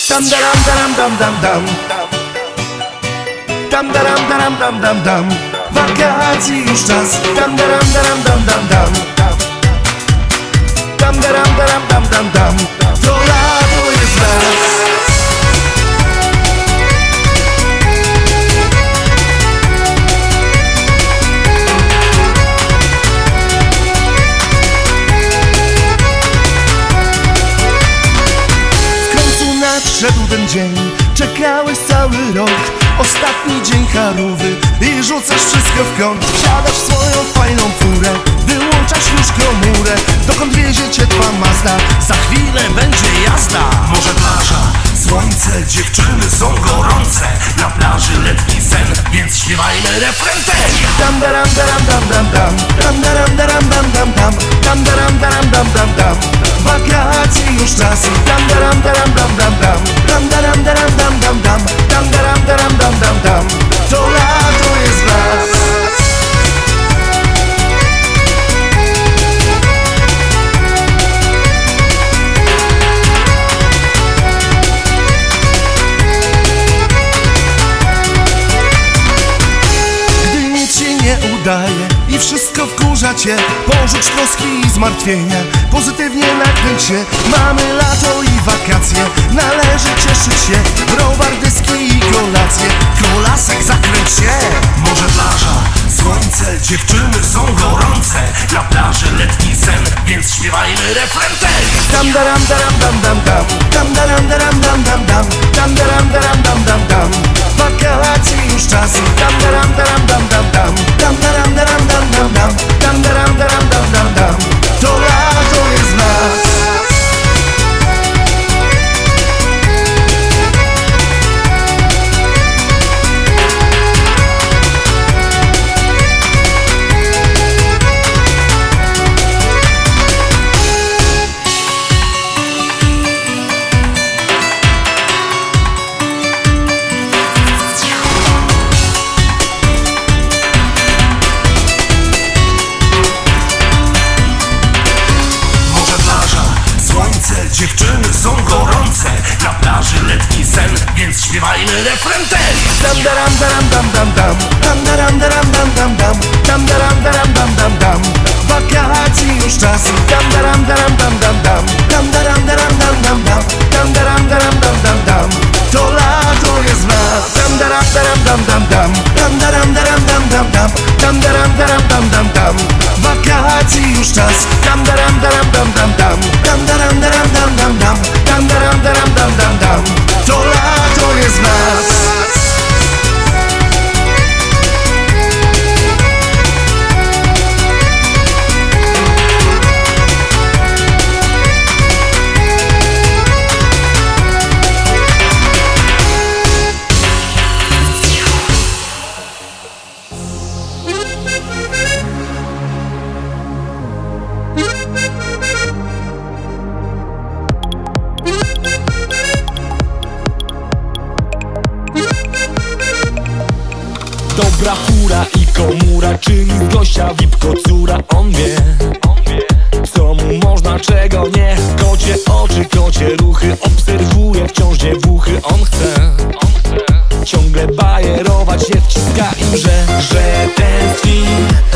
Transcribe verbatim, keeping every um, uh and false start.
Dam daram daram dam dam dam. Dam daram daram dam dam dam. Wakacji już czas. Dam daram daram dam dam dam. Dam daram daram dam dam dam. To lato jest nas. Nadszedł ten dzień, czekałeś cały rok. Ostatni dzień harówy i rzucasz wszystko w kąt. Wsiadasz w swoją fajną furę, wyłączasz już komórę. Dokąd wiezie cię twa Mazda? Za chwilę będzie jazda. Może plaża, słońce, dziewczyny są gorące. Na plaży letni sen, więc śpiewajmy refren ten. Dam daram daram dam dam dam. Dam daram daram dam dam dam. Dam daram daram dam dam dam. Wakacji już czas. Dam daram daram dam dam dam. Dam daram daram dam dam dam. Dam daram daram dam dam dam. To lato jest nas. Gdy nic się nie udaje i wszystko wkurza cię, porzuć troski i zmartwienia, pozytywnie nakręć się. Mamy lato i wakacje, należy cieszyć się. Browar, dyski i kolacje, kolasek zakręć się. Może plaża, słońce, dziewczyny są gorące. Na plaży letni sen, więc śpiewajmy refren ten. Dam daram daram dam dam dam. Dam daram daram dam dam dam. Dam daram daram dam dam dam. Wakacji już czas. Dam daram daram dam dam dam. Dam daram daram dam dam dam. Dam daram daram dam dam dam. To lato jest nas. Dziewczyny są gorące. Na plaży letni sen, więc śpiewajmy refren ten. Dam daram daram dam dam dam. Dam daram daram dam dam dam. Dam daram daram dam dam dam. Wakacji już czas. Dam daram daram dam dam dam. Dam daram daram dam dam dam. Dam daram daram dam dam dam. To lato jest nas. Dam daram daram dam dam dam. Dam daram daram dam dam dam. Dam daram daram dam dam dam. Wakacji już czas. Dam daram daram dam dam dam. Dam daram daram dam dam dam. Dam daram daram dam dam dam. To lato jest nas. Dobra fura i komura, czyni z gościa V I P kocura. On wie, co mu można, czego nie. Kocie oczy, kocie ruchy, obserwuje wciąż dziewuchy. On chce ciągle bajerować, nie wciska im, że, że tęskni.